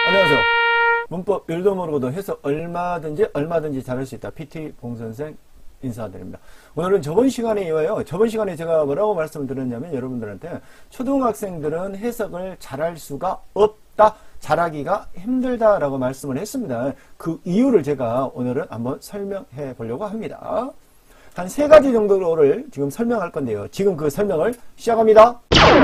안녕하세요. 문법 1도 모르고도 해석 얼마든지 잘할 수 있다. PT 봉선생 인사드립니다. 오늘은 저번 시간에 이어요. 저번 시간에 제가 뭐라고 말씀드렸냐면 여러분들한테 초등학생들은 해석을 잘할 수가 없다. 잘하기가 힘들다라고 말씀을 했습니다. 그 이유를 제가 오늘은 한번 설명해 보려고 합니다. 한 3가지 정도를 지금 설명할 건데요. 지금 그 설명을 시작합니다.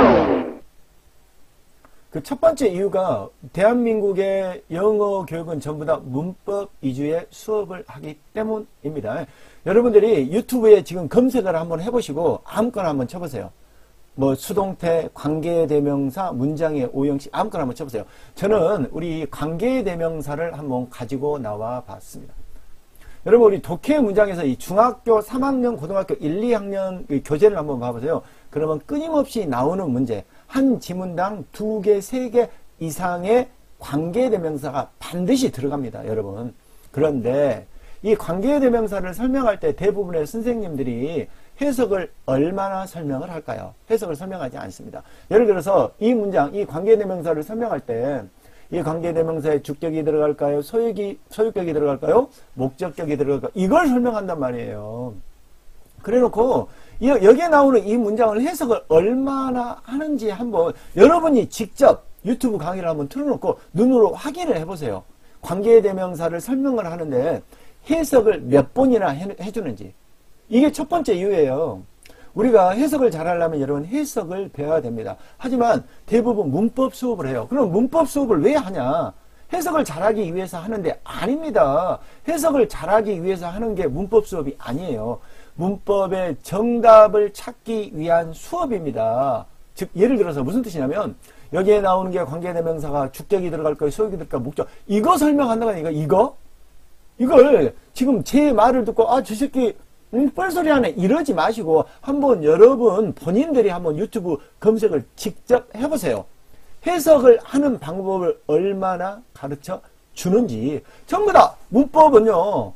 그 첫 번째 이유가 대한민국의 영어 교육은 전부 다 문법 위주의 수업을 하기 때문입니다. 여러분들이 유튜브에 지금 검색을 한번 해보시고 아무거나 한번 쳐보세요. 뭐 수동태, 관계대명사, 문장의 오형식 아무거나 한번 쳐보세요. 저는 우리 관계대명사를 한번 가지고 나와 봤습니다. 여러분 우리 독해 문장에서 이 중학교 3학년, 고등학교 1, 2학년 교재를 한번 봐보세요. 그러면 끊임없이 나오는 문제 한 지문당 2개, 3개 이상의 관계대명사가 반드시 들어갑니다. 여러분. 그런데 이 관계대명사를 설명할 때 대부분의 선생님들이 해석을 얼마나 설명을 할까요? 해석을 설명하지 않습니다. 예를 들어서 이 문장, 이 관계대명사를 설명할 때 이 관계대명사에 주격이 들어갈까요? 소유격이 들어갈까요? 목적격이 들어갈까요? 이걸 설명한단 말이에요. 그래놓고 여기에 나오는 이 문장을 해석을 얼마나 하는지 한번 여러분이 직접 유튜브 강의를 한번 틀어놓고 눈으로 확인을 해보세요. 관계대명사를 설명을 하는데 해석을 몇 번이나 해주는지. 이게 첫 번째 이유예요. 우리가 해석을 잘하려면 여러분 해석을 배워야 됩니다. 하지만 대부분 문법 수업을 해요. 그럼 문법 수업을 왜 하냐? 해석을 잘하기 위해서 하는데 아닙니다. 해석을 잘하기 위해서 하는 게 문법 수업이 아니에요. 문법의 정답을 찾기 위한 수업입니다. 즉 예를 들어서 무슨 뜻이냐면 여기에 나오는 게 관계대명사가 주격이 들어갈까요? 소유격이 들어갈까요? 목적. 이거 설명한다니까 이거? 이걸 지금 제 말을 듣고 저 새끼 뻘소리 하네 이러지 마시고 한번 여러분 본인들이 한번 유튜브 검색을 직접 해보세요. 해석을 하는 방법을 얼마나 가르쳐 주는지. 전부 다 문법은요.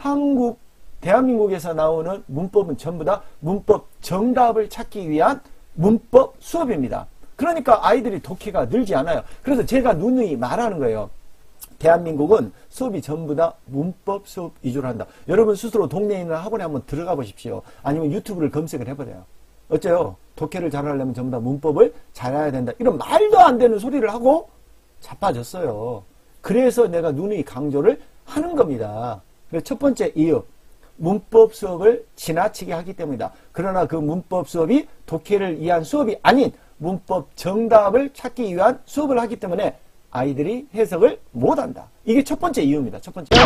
대한민국에서 나오는 문법은 전부 다 문법 정답을 찾기 위한 문법 수업입니다. 그러니까 아이들이 독해가 늘지 않아요. 그래서 제가 누누이 말하는 거예요. 대한민국은 수업이 전부 다 문법 수업 위주로 한다. 여러분 스스로 동네에 있는 학원에 한번 들어가 보십시오. 아니면 유튜브를 검색을 해보세요. 어째요? 독해를 잘하려면 전부 다 문법을 잘해야 된다. 이런 말도 안 되는 소리를 하고 자빠졌어요. 그래서 내가 누누이 강조를 하는 겁니다. 그래서 첫 번째 이유. 문법 수업을 지나치게 하기 때문이다. 그러나 그 문법 수업이 독해를 위한 수업이 아닌 문법 정답을 찾기 위한 수업을 하기 때문에 아이들이 해석을 못한다. 이게 첫 번째 이유입니다. 첫 번째.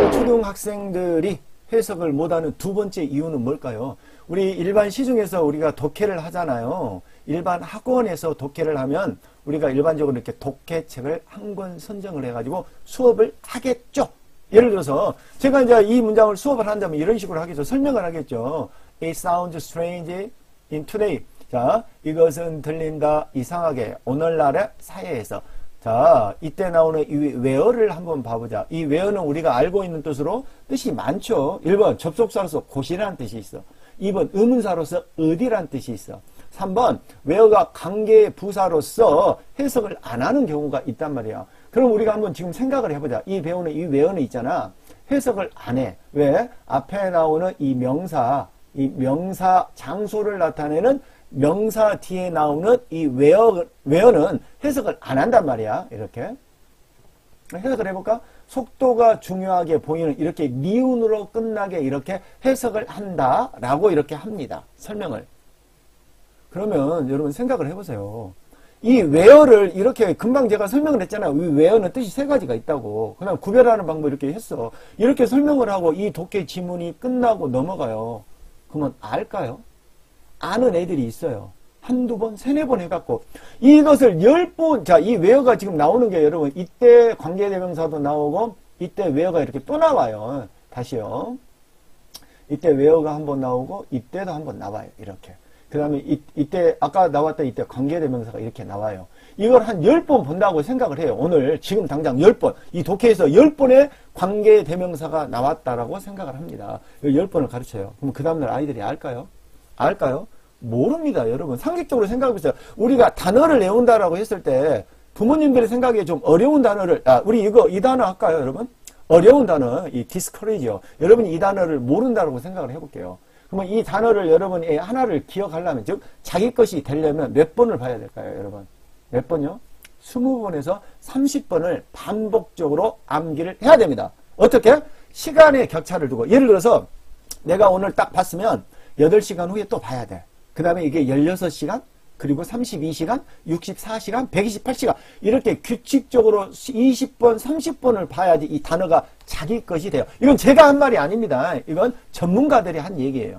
초등학생들이 해석을 못하는 두 번째 이유는 뭘까요? 우리 일반 시중에서 우리가 독해를 하잖아요. 일반 학원에서 독해를 하면 우리가 일반적으로 이렇게 독해책을 한 권 선정을 해가지고 수업을 하겠죠. 예를 들어서 제가 이제 이 문장을 수업을 한다면 이런 식으로 하겠죠. 설명을 하겠죠. It sounds strange in today. 자, 이것은 들린다 이상하게 오늘날의 사회에서. 자, 이때 나오는 이 where를 한번 봐보자. 이 where는 우리가 알고 있는 뜻으로 뜻이 많죠. 1번 접속사로서 곳이라는 뜻이 있어. 2번 의문사로서 어디라는 뜻이 있어. 3번 where가 관계 부사로서 해석을 안 하는 경우가 있단 말이야. 그럼 우리가 한번 지금 생각을 해보자. 이 배우는 이 where는 있잖아. 해석을 안 해. 왜? 앞에 나오는 이 명사 장소를 나타내는 명사 뒤에 나오는 이 where는 해석을 안 한단 말이야. 이렇게. 해석을 해볼까? 속도가 중요하게 보이는 이렇게 미운으로 끝나게 이렇게 해석을 한다라고 이렇게 합니다. 설명을. 그러면 여러분 생각을 해보세요. 이 where를 이렇게 금방 제가 설명을 했잖아요. 이 where는 뜻이 3가지가 있다고. 그냥 구별하는 방법 이렇게 했어. 이렇게 설명을 하고 이 독해 지문이 끝나고 넘어가요. 그러면 알까요? 아는 애들이 있어요. 한두 번, 3-4번 해갖고 이것을 10번, 자, 이 where가 지금 나오는 게 여러분 이때 관계대명사도 나오고 이때 where가 이렇게 또 나와요. 다시요. 이때 where가 한번 나오고 이때도 한번 나와요. 이렇게. 그 다음에 이때 아까 나왔던 이때 관계대명사가 이렇게 나와요. 이걸 한 10번 본다고 생각을 해요. 오늘 지금 당장 10번 이 독해에서 10번의 관계대명사가 나왔다라고 생각을 합니다. 10번을 가르쳐요. 그럼 그 다음날 아이들이 알까요? 알까요? 모릅니다. 여러분 상식적으로 생각해보세요. 우리가 단어를 외운다라고 했을 때 부모님들의 생각에 좀 어려운 단어를, 우리 이 단어 할까요, 여러분? 어려운 단어, 이 discourage요. 여러분이 이 단어를 모른다고 생각을 해볼게요. 그러면 이 단어를 여러분이 하나를 기억하려면, 즉, 자기 것이 되려면 몇 번을 봐야 될까요, 여러분? 몇 번요? 20번에서 30번을 반복적으로 암기를 해야 됩니다. 어떻게? 시간의 격차를 두고, 예를 들어서 내가 오늘 딱 봤으면 8시간 후에 또 봐야 돼. 그 다음에 이게 16시간, 그리고 32시간, 64시간, 128시간 이렇게 규칙적으로 20번, 30번을 봐야지 이 단어가 자기 것이 돼요. 이건 제가 한 말이 아닙니다. 이건 전문가들이 한 얘기예요.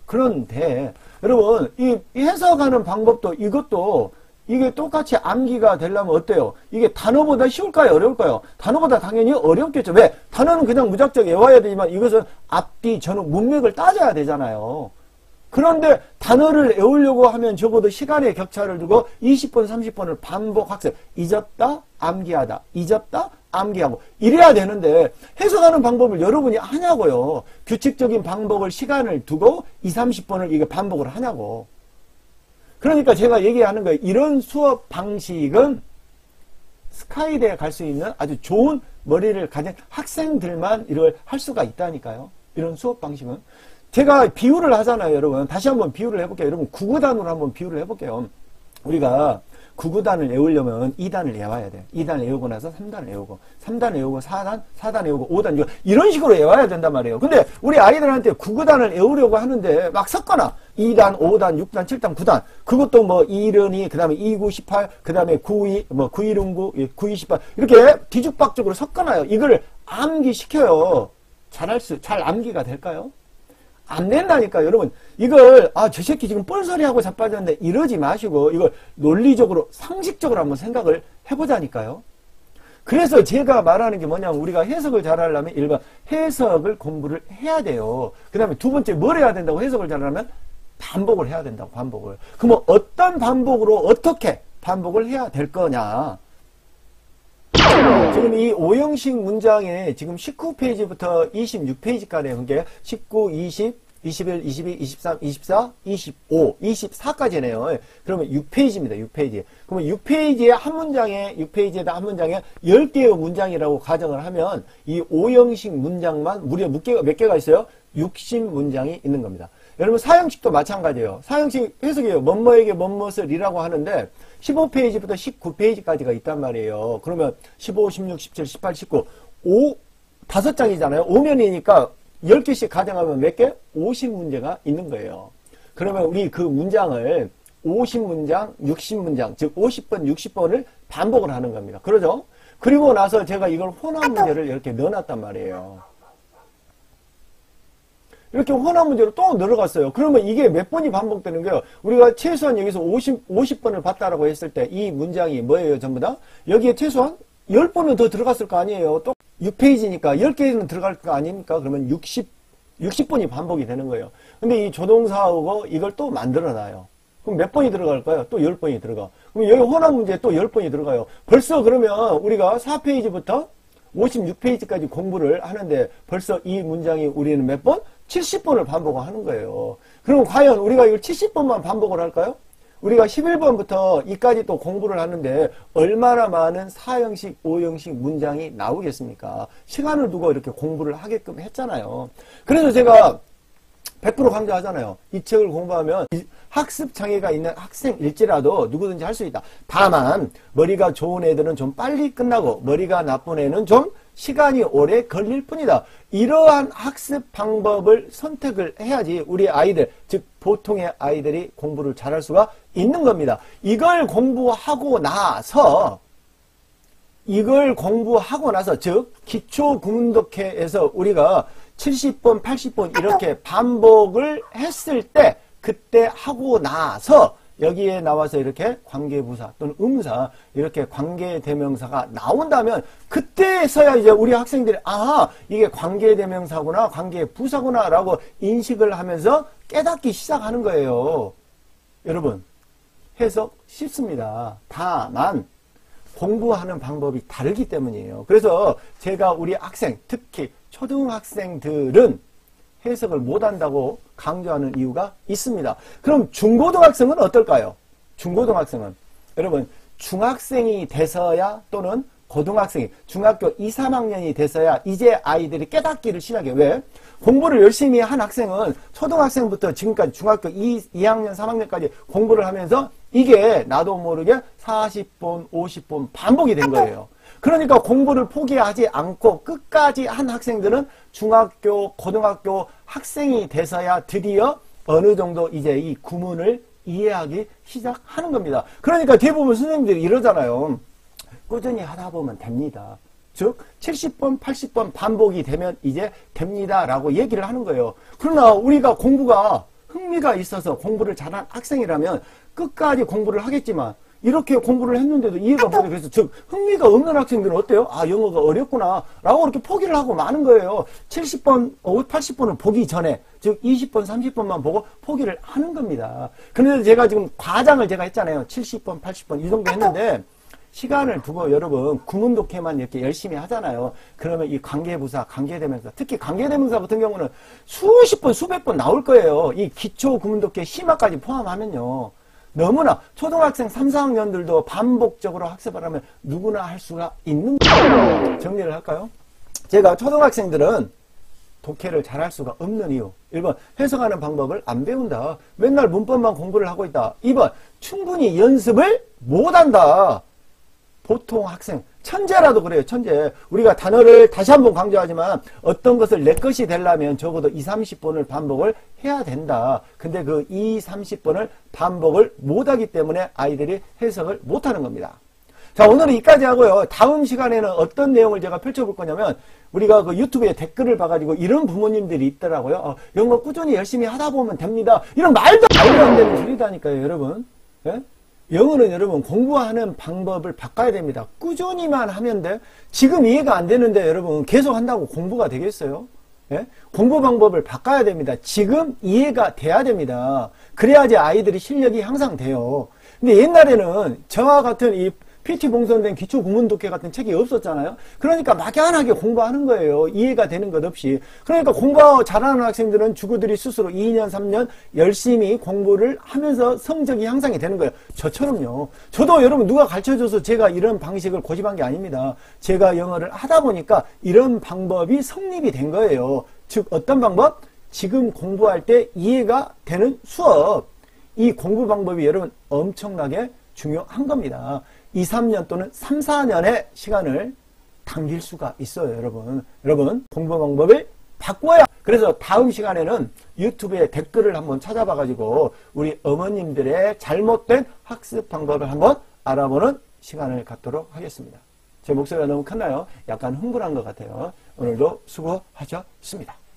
그런데 여러분 이 해석하는 방법도 이것도 이게 똑같이 암기가 되려면 어때요? 이게 단어보다 쉬울까요? 어려울까요? 단어보다 당연히 어렵겠죠. 왜? 단어는 그냥 무작정 외워야 되지만 이것은 앞뒤 전후 문맥을 따져야 되잖아요. 그런데 단어를 외우려고 하면 적어도 시간의 격차를 두고 20번, 30번을 반복 학습. 잊었다, 암기하다. 잊었다, 암기하고. 이래야 되는데 해석하는 방법을 여러분이 하냐고요. 규칙적인 방법을 시간을 두고 20, 30번을 이게 반복을 하냐고. 그러니까 제가 얘기하는 거예요. 이런 수업 방식은 스카이대에 갈 수 있는 아주 좋은 머리를 가진 학생들만 이걸 할 수가 있다니까요. 이런 수업 방식은. 제가 비유를 하잖아요, 여러분. 다시 한번 비유를 해볼게요. 여러분, 구구단으로 한번 비유를 해볼게요. 우리가 구구단을 외우려면 2단을 외워야 돼요. 2단 외우고 나서 3단 외우고, 3단 외우고, 4단 외우고, 5단, 이런 식으로 외워야 된단 말이에요. 근데 우리 아이들한테 구구단을 외우려고 하는데 막 섞거나 2단, 5단, 6단, 7단, 9단. 그것도 뭐 212, 그 다음에 29, 18, 그 다음에 92, 뭐 9109, 92, 18. 이렇게 뒤죽박죽으로 섞어놔요. 이걸 암기시켜요. 잘 암기가 될까요? 안 된다니까, 여러분. 이걸, 저 새끼 지금 뻘소리하고 자빠졌는데 이러지 마시고, 이걸 논리적으로, 상식적으로 한번 생각을 해보자니까요. 그래서 제가 말하는 게 뭐냐면, 우리가 해석을 잘하려면, 1번, 해석을 공부를 해야 돼요. 그 다음에 두 번째, 뭘 해야 된다고 해석을 잘하려면? 반복을 해야 된다고, 반복을. 그럼 어떤 반복으로 어떻게 반복을 해야 될 거냐? 지금 이 5형식 문장에 지금 19페이지부터 26페이지까지 그게 19, 20, 21, 22, 23, 24, 25, 24까지네요. 그러면 6페이지입니다. 6페이지. 그러면 6페이지에 한 문장에 6페이지에다 한 문장에 10개의 문장이라고 가정을 하면 이 5형식 문장만 무려 몇 개가 있어요? 60문장이 있는 겁니다. 여러분 4형식도 마찬가지예요. 4형식 해석이에요. 뭐뭐에게 뭐뭇을이라고 하는데 15페이지부터 19페이지까지가 있단 말이에요. 그러면 15, 16, 17, 18, 19 5장이잖아요. 5면이니까 10개씩 가정하면 몇 개? 50문제가 있는 거예요. 그러면 우리 그 문장을 50문장, 60문장, 즉 50번, 60번을 반복을 하는 겁니다. 그러죠? 그리고 나서 제가 이걸 혼합 문제를 이렇게 넣어놨단 말이에요. 이렇게 혼합 문제로 또 늘어갔어요. 그러면 이게 몇 번이 반복되는 거예요? 우리가 최소한 여기서 50번을 봤다라고 했을 때 이 문장이 뭐예요, 전부 다? 여기에 최소한 10번은 더 들어갔을 거 아니에요. 또 6페이지니까 10개는 들어갈 거 아닙니까? 그러면 60번이 반복이 되는 거예요. 근데 이 조동사하고 이걸 또 만들어놔요. 그럼 몇 번이 들어갈까요? 또 10번이 들어가. 그럼 여기 혼합 문제에 또 10번이 들어가요. 벌써 그러면 우리가 4페이지부터 56페이지까지 공부를 하는데 벌써 이 문장이 우리는 몇 번? 70번을 반복을 하는 거예요. 그럼 과연 우리가 이걸 70번만 반복을 할까요? 우리가 11번부터 이까지 또 공부를 하는데 얼마나 많은 4형식, 5형식 문장이 나오겠습니까? 시간을 두고 이렇게 공부를 하게끔 했잖아요. 그래서 제가 100% 강조하잖아요. 이 책을 공부하면 학습 장애가 있는 학생일지라도 누구든지 할 수 있다. 다만 머리가 좋은 애들은 좀 빨리 끝나고 머리가 나쁜 애는 좀 시간이 오래 걸릴 뿐이다. 이러한 학습 방법을 선택을 해야지 우리 아이들, 즉 보통의 아이들이 공부를 잘할 수가 있는 겁니다. 이걸 공부하고 나서 즉 기초국문독해에서 우리가 70번, 80번 이렇게 반복을 했을 때 그때 하고 나서 여기에 나와서 이렇게 관계부사 또는 의문사 이렇게 관계대명사가 나온다면 그때서야 이제 우리 학생들이 이게 관계대명사구나 관계부사구나 라고 인식을 하면서 깨닫기 시작하는 거예요. 여러분 해석 쉽습니다. 다만 공부하는 방법이 다르기 때문이에요. 그래서 제가 우리 학생 특히 초등학생들은 해석을 못한다고 강조하는 이유가 있습니다. 그럼 중고등학생은 어떨까요? 중고등학생은 여러분 중학생이 돼서야 또는 고등학생이 중학교 2, 3학년이 돼서야 이제 아이들이 깨닫기를 시작해요. 왜? 공부를 열심히 한 학생은 초등학생부터 지금까지 중학교 2학년, 3학년까지 공부를 하면서 이게 나도 모르게 40번, 50번 반복이 된 거예요. 그러니까 공부를 포기하지 않고 끝까지 한 학생들은 중학교, 고등학교 학생이 돼서야 드디어 어느 정도 이제 이 구문을 이해하기 시작하는 겁니다. 그러니까 대부분 선생님들이 이러잖아요. 꾸준히 하다 보면 됩니다. 즉 70번, 80번 반복이 되면 이제 됩니다 라고 얘기를 하는 거예요. 그러나 우리가 공부가 흥미가 있어서 공부를 잘한 학생이라면 끝까지 공부를 하겠지만 이렇게 공부를 했는데도 이해가 못돼. 그래서 즉 흥미가 없는 학생들은 어때요? 아, 영어가 어렵구나 라고 이렇게 포기를 하고 마는 거예요. 70번, 80번을 보기 전에 즉 20번, 30번만 보고 포기를 하는 겁니다. 그런데 제가 지금 과장을 제가 했잖아요. 70번, 80번 이 정도 했는데 시간을 두고 여러분 구문독해만 이렇게 열심히 하잖아요. 그러면 이 관계부사, 관계대명사, 특히 관계대명사 같은 경우는 수십 번, 수백 번 나올 거예요. 이 기초 구문독해 심화까지 포함하면요. 너무나 초등학생 3, 4학년들도 반복적으로 학습을 하면 누구나 할 수가 있는 거예요. 정리를 할까요? 제가 초등학생들은 독해를 잘할 수가 없는 이유. 1번 해석하는 방법을 안 배운다. 맨날 문법만 공부를 하고 있다. 2번 충분히 연습을 못한다. 보통 학생, 천재라도 그래요. 천재. 우리가 단어를 다시 한번 강조하지만 어떤 것을 내 것이 되려면 적어도 2, 30번을 반복을 해야 된다. 근데 그 2, 30번을 반복을 못하기 때문에 아이들이 해석을 못하는 겁니다. 자, 오늘은 여기까지 하고요. 다음 시간에는 어떤 내용을 제가 펼쳐볼 거냐면 우리가 그 유튜브에 댓글을 봐가지고 이런 부모님들이 있더라고요. 영어 꾸준히 열심히 하다 보면 됩니다. 이런 말도 안 되는 소리다니까요, 여러분. 예? 영어는 여러분 공부하는 방법을 바꿔야 됩니다. 꾸준히만 하면 돼. 지금 이해가 안 되는데 여러분 계속 한다고 공부가 되겠어요? 예? 공부 방법을 바꿔야 됩니다. 지금 이해가 돼야 됩니다. 그래야지 아이들이 실력이 향상돼요. 근데 옛날에는 저와 같은 이 PT 봉선된 기초 구문독해 같은 책이 없었잖아요. 그러니까 막연하게 공부하는 거예요. 이해가 되는 것 없이. 그러니까 공부 잘하는 학생들은 주구들이 스스로 2년, 3년 열심히 공부를 하면서 성적이 향상이 되는 거예요. 저처럼요. 저도 여러분 누가 가르쳐줘서 제가 이런 방식을 고집한 게 아닙니다. 제가 영어를 하다 보니까 이런 방법이 성립이 된 거예요. 즉 어떤 방법? 지금 공부할 때 이해가 되는 수업. 이 공부 방법이 여러분 엄청나게 중요한 겁니다. 2, 3년 또는 3, 4년의 시간을 당길 수가 있어요, 여러분. 여러분, 공부 방법을 바꿔야. 그래서 다음 시간에는 유튜브에 댓글을 한번 찾아봐가지고 우리 어머님들의 잘못된 학습 방법을 한번 알아보는 시간을 갖도록 하겠습니다. 제 목소리가 너무 컸나요? 약간 흥분한 것 같아요. 오늘도 수고하셨습니다.